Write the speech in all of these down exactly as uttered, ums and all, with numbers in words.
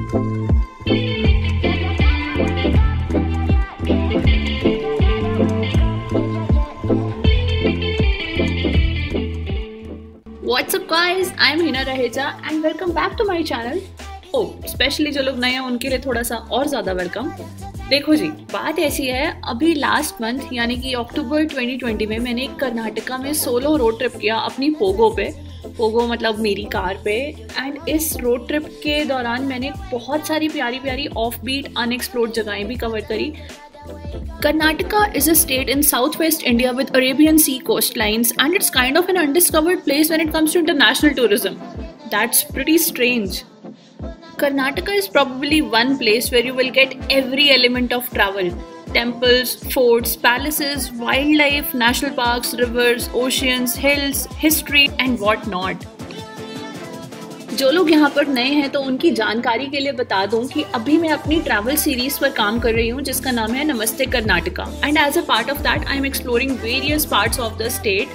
What's up guys, I am Hina Raheja and welcome back to my channel. Oh, specially जो लोग नए हैं उनके लिए थोड़ा सा और ज़्यादा वेलकम। देखो जी, बात ऐसी है, अभी लास्ट मंथ यानी कि अक्टूबर ट्वेंटी ट्वेंटी में मैंने कर्नाटका में सोलो रोड ट्रिप किया अपनी पोगो पे। पोगो मतलब मेरी कार पे। एंड इस रोड ट्रिप के दौरान मैंने बहुत सारी प्यारी प्यारी ऑफ बीट अनएक्सप्लोर्ड जगहें भी कवर करी। Karnataka is a state in southwest India with Arabian Sea coastlines, and it's kind of an undiscovered place when it comes to international tourism. That's pretty strange. Karnataka is probably one place where you will get every element of travel. Temples, forts, palaces, wildlife, national parks, rivers, oceans, hills, history and what not. जो लोग यहाँ पर नए हैं तो उनकी जानकारी के लिए बता दूं कि अभी मैं अपनी ट्रैवल सीरीज पर काम कर रही हूँ जिसका नाम है Namaste Karnataka. And as a part of that I am exploring various parts of the state.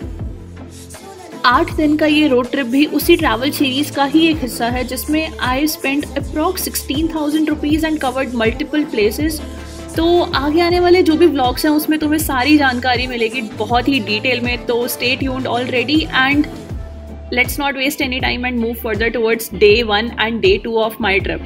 आठ दिन का ये रोड ट्रिप भी उसी ट्रैवल सीरीज का ही एक हिस्सा है जिसमें I spend approx sixteen thousand rupees and covered multiple places. तो आगे आने वाले जो भी व्लॉग्स हैं उसमें तुम्हें सारी जानकारी मिलेगी बहुत ही डिटेल में। तो stay tuned already and let's not waste any time and move further towards day one and day two of my trip.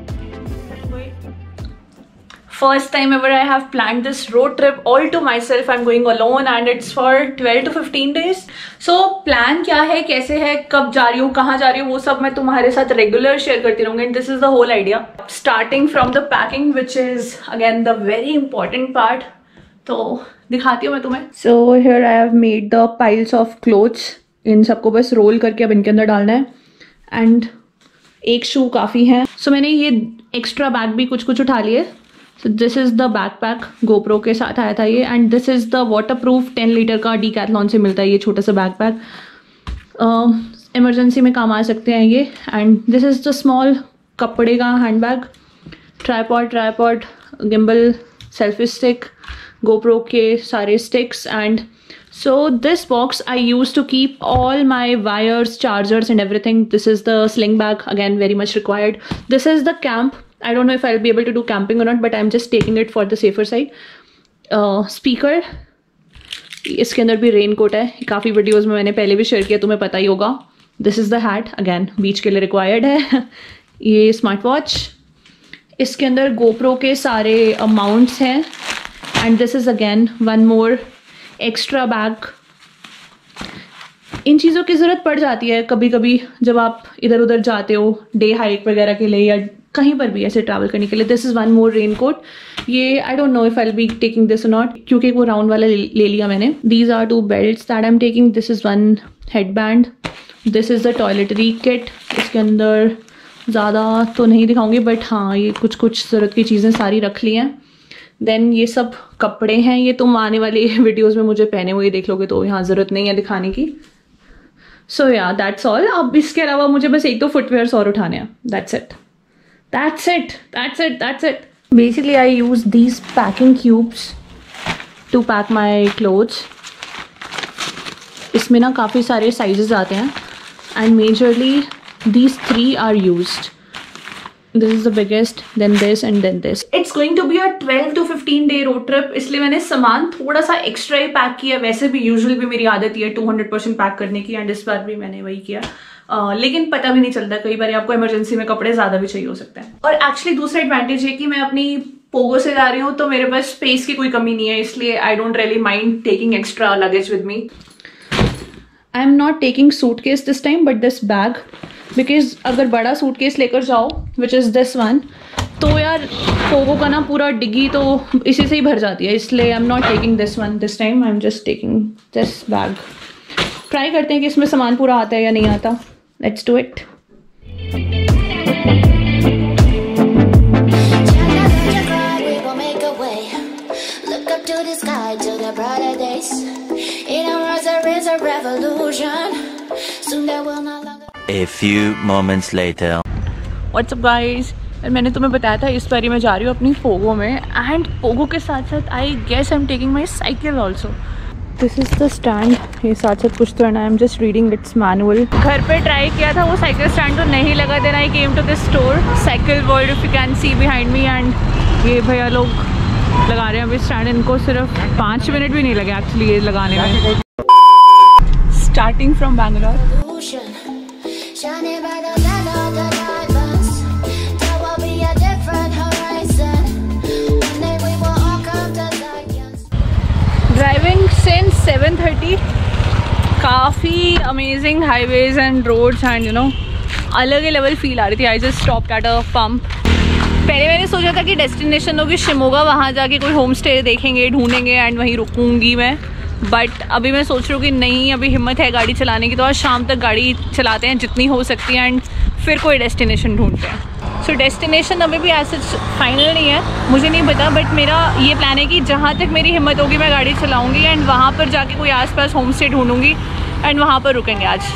First time ever I have planned this road trip all to myself. I'm going alone and it's for twelve to fifteen days. So plan क्या है, कैसे है, कब जा रही हूँ, कहाँ जा रही हूँ, वो सब मैं तुम्हारे साथ रेगुलर शेयर करती रहूँगी। And this is the whole idea. Starting from the packing, which is again the very important part. तो दिखाती हूँ मैं तुम्हें। So here I have made the piles of clothes. इन सबको बस रोल करके अब इनके अंदर डालना है। एंड एक शू काफ़ी है। सो so, मैंने ये एक्स्ट्रा बैग भी कुछ कुछ उठा लिए। So this is the backpack, GoPro के साथ आया था ये। And this is the waterproof ten litre का डीकैथलॉन से मिलता है ये छोटा सा बैकपैक। इमरजेंसी में काम आ सकते हैं ये। And this is the small कपड़े का hand bag, tripod tripod gimbal, selfie stick, GoPro के सारे sticks. And so this box I use to keep all my wires, chargers and everything. This is the sling bag, again very much required. This is the camp. I don't know if I'll be able to do camping or not, but I'm just taking it for the safer side. uh, speaker, इसके अंदर भी rain coat है, काफ़ी videos में मैंने पहले भी share किया, तुम्हें पता ही होगा। This is the hat, again beach के लिए रिक्वायर्ड है। ये स्मार्ट वॉच, इसके अंदर गोप्रो के सारे माउंट्स हैं। And this is again one more extra bag. इन चीज़ों की ज़रूरत पड़ जाती है कभी कभी जब आप इधर उधर जाते हो डे हाइक वगैरह के लिए या कहीं पर भी ऐसे ट्रैवल करने के लिए। This is one more rain coat. ये I don't know if I will be taking this और नॉट, क्योंकि वो राउंड वाला ले, ले लिया मैंने। These are two belts that I am taking. This is one head band. This is the toiletry kit. इसके अंदर ज़्यादा तो नहीं दिखाऊंगी बट हाँ ये कुछ कुछ ज़रूरत की चीज़ें सारी रख ली हैं। देन ये सब कपड़े हैं, ये तुम आने वाली वीडियोस में मुझे पहने हुए देख लोगे तो यहाँ ज़रूरत नहीं है दिखाने की। सो या दैट्स ऑल। अब इसके अलावा मुझे बस एक तो फुटवेयर्स और उठाने हैं। That's it that's it that's it that's it basically I use these packing cubes to pack my clothes. इसमें ना काफ़ी सारे साइजेस आते हैं and majorly these three are used. This is the biggest, then this and then this. It's going to be a twelve to fifteen day road trip, इसलिए मैंने सामान थोड़ा सा एक्स्ट्रा ही पैक किया। वैसे भी यूजुअली भी मेरी आदत ही है टू हंड्रेड परसेंट पैक करने की, एंड इस बार भी मैंने वही किया। uh, लेकिन पता भी नहीं चलता, कई बार आपको इमरजेंसी में कपड़े ज़्यादा भी चाहिए हो सकते हैं। और एक्चुअली दूसरा एडवांटेज है कि मैं अपनी पोगो से जा रही हूँ तो मेरे पास स्पेस की कोई कमी नहीं है, इसलिए I don't really mind taking extra luggage with me. I am not taking suitcase this time but this bag, because अगर बड़ा सूटकेस लेकर जाओ विच इज़ दिस वन तो यार पोगो का ना पूरा डिग्गी तो इसी से ही भर जाती है, इसलिए I am not taking this one this time. I am just taking this bag. Try करते हैं कि इसमें सामान पूरा आता है या नहीं आता। Let's do it. A few moments later. What's up guys? मैंने तुम्हें बताया था इस बारी मैं जा रही हूँ अपनी पोगो में, एंड पोगो के साथ साथ I guess I am taking my cycle also. This is the stand. ये साथ साथ कुछ तो है ना, I am just reading its manual. घर पे ट्राई किया था वो साइकिल स्टैंड, तो नहीं लगा। Then I came to this store cycle world, if you can see behind me. And ये भैया लोग लगा रहे हैं अभी स्टैंड। इनको सिर्फ पाँच मिनट भी नहीं लगे एक्चुअली ये लगाने में। Starting from Bangalore. Driving since seven thirty, काफ़ी amazing highways and roads and you know अलग ही लेवल फील आ रही थी। I just stopped at a pump. पहले मैंने सोचा था कि डेस्टिनेशन होगी शिमोगा, वहाँ जाके कोई होम स्टे देखेंगे ढूंढेंगे एंड वहीं रुकूंगी मैं। बट अभी मैं सोच रही हूँ कि नहीं, अभी हिम्मत है गाड़ी चलाने की तो आज शाम तक गाड़ी चलाते हैं जितनी हो सकती है एंड फिर कोई डेस्टिनेशन ढूंढते हैं। सो so, डेस्टिनेशन अभी भी ऐसे फाइनल नहीं है, मुझे नहीं पता। बट मेरा ये प्लान है कि जहाँ तक मेरी हिम्मत होगी मैं गाड़ी चलाऊँगी एंड वहाँ पर जाके कोई आसपास होम स्टे ढूंढूंगी एंड वहाँ पर रुकेंगे आज।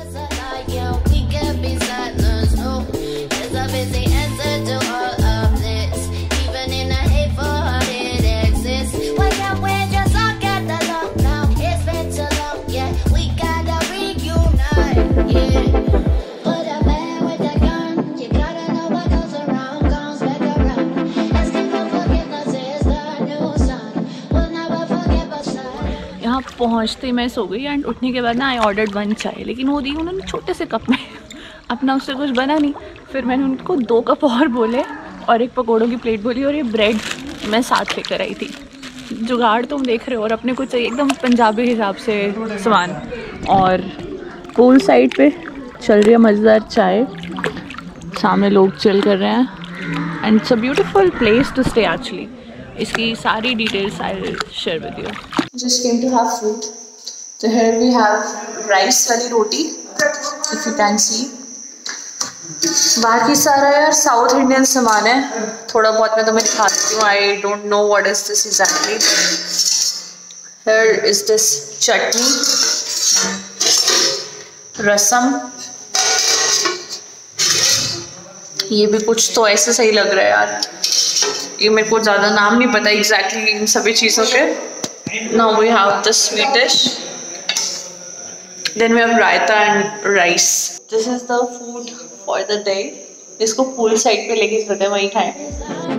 यहाँ पहुँचते मैं सो गई एंड उठने के बाद ना आई ऑर्डर्ड वन चाय, लेकिन वो दी उन्होंने छोटे से कप में, अपना उससे कुछ बना नहीं। फिर मैंने उनको दो कप और बोले और एक पकौड़ों की प्लेट बोली और ये ब्रेड मैं साथ लेकर आई थी। जुगाड़ तुम देख रहे हो, और अपने को चाहिए एकदम पंजाबी हिसाब से सामान। और पूल साइड पे चल रही है मज़ेदार चाय, सामने लोग चिल कर रहे हैं and it's a beautiful place to stay actually. इसकी सारी details I will share with you. Just came to have food. So here we have rice वाली रोटी, if you can see. बाकी सारा यार साउथ इंडियन सामान है, थोड़ा बहुत मैं तुम्हें दिखा देती हूँ। I don't know what is this exactly. Here is this chutney, रसम, ये भी कुछ तो ऐसे सही लग रहा है यार। ये मेरे को ज़्यादा नाम नहीं पता एग्जैक्टली इन सभी चीज़ों के। Now we have the sweet dish. Then we have raita and rice. This is the food for the day. इसको pool side पे लेके चलते हैं, वहीं खाएं।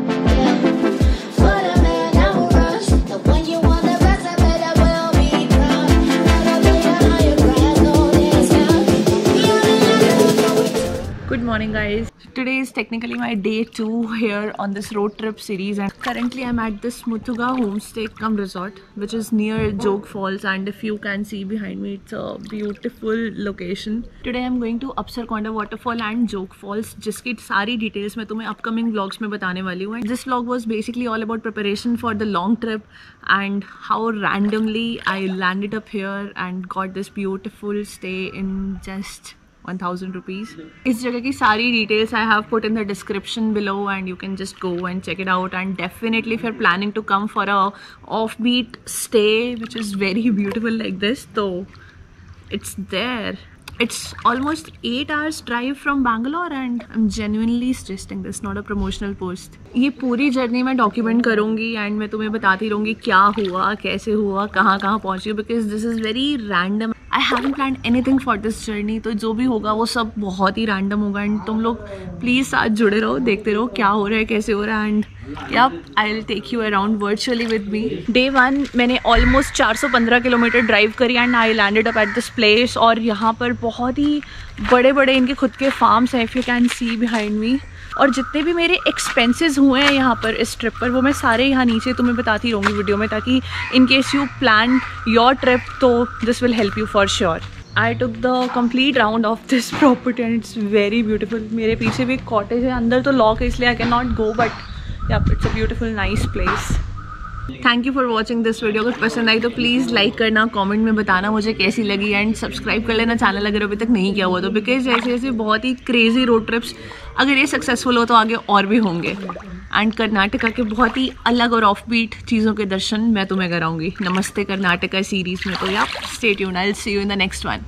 Good morning guys. Today is technically my day two here on this road trip series, and currently I'm at this Muthuga homestay cum resort which is near Jog Falls, and if you can see behind me, it's a beautiful location. Today I'm going to Apsarkonda waterfall and Jog Falls, जिसकी सारी details मैं तुम्हें upcoming vlogs में बताने वाली हूँ। This vlog was basically all about preparation for the long trip and how randomly I landed up here and got this beautiful stay in just one thousand rupees. इस जगह की सारी details I have put in the description below and you can just go and check it out. And definitely if you're planning to come for a offbeat stay which is very beautiful like this, so it's there. It's almost eight hours drive from Bangalore and I'm genuinely suggesting this, not a promotional post. ये पूरी journey मैं document करूँगी and मैं तुम्हें बताती रहूँगी क्या हुआ, कैसे हुआ, कहाँ कहाँ पहुँची, because this is very random. I haven't planned anything for this journey, तो जो भी होगा वो सब बहुत ही रैंडम होगा एंड तुम लोग प्लीज़ साथ जुड़े रहो, देखते रहो क्या हो रहा है, कैसे हो रहा है। एंड यार I will take you around virtually with me. Day one मैंने ऑलमोस्ट चार सौ पंद्रह किलोमीटर ड्राइव करी and I landed up at this place. और यहाँ पर बहुत ही बड़े बड़े इनके खुद के फार्म्स हैं, if you can see behind me. और जितने भी मेरे एक्सपेंसेस हुए हैं यहाँ पर इस ट्रिप पर, वो मैं सारे यहाँ नीचे तुम्हें बताती रहूँगी वीडियो में, ताकि in case you plan your trip तो this will help you for sure. I took the complete round of this property and it's very beautiful. मेरे पीछे भी एक कॉटेज है, अंदर तो लॉक है इसलिए I can not go, but yeah it's a beautiful nice place. Thank you for watching this video. अगर पसंद आई तो प्लीज़ लाइक करना, कमेंट में बताना मुझे कैसी लगी एंड सब्सक्राइब कर लेना चैनल अगर अभी तक नहीं किया हुआ तो, बिकॉज ऐसे ऐसे बहुत ही क्रेजी रोड ट्रिप्स अगर ये सक्सेसफुल हो तो आगे और भी होंगे। एंड कर्नाटका के बहुत ही अलग और ऑफ बीट चीज़ों के दर्शन मैं तुम्हें कराऊंगी नमस्ते कर्नाटका सीरीज़ में। तो yeah stay tuned, I will see you in the next one.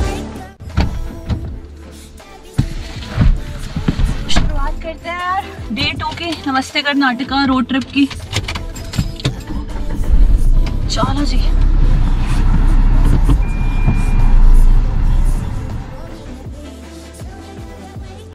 करते हैं डे टू की नमस्ते कर्नाटका रोड ट्रिप की। चलो जी।